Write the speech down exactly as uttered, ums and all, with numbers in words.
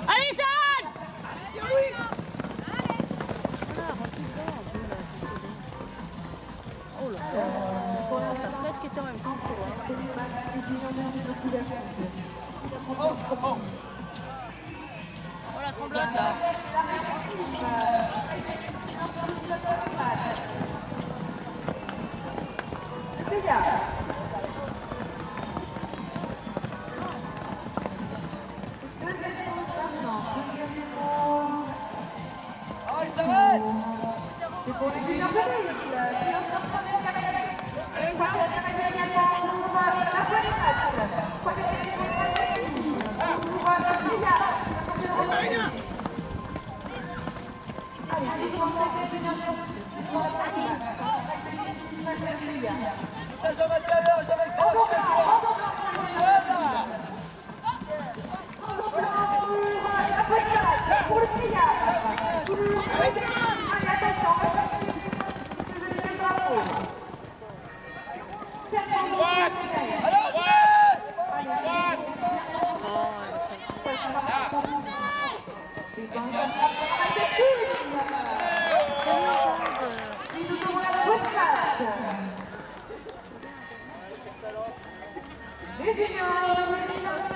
Allez, Jeanne! Oh là là, t'as presque été en même temps pour toi. Oh la tremblote là. C'est pour les juniors de l'île. Les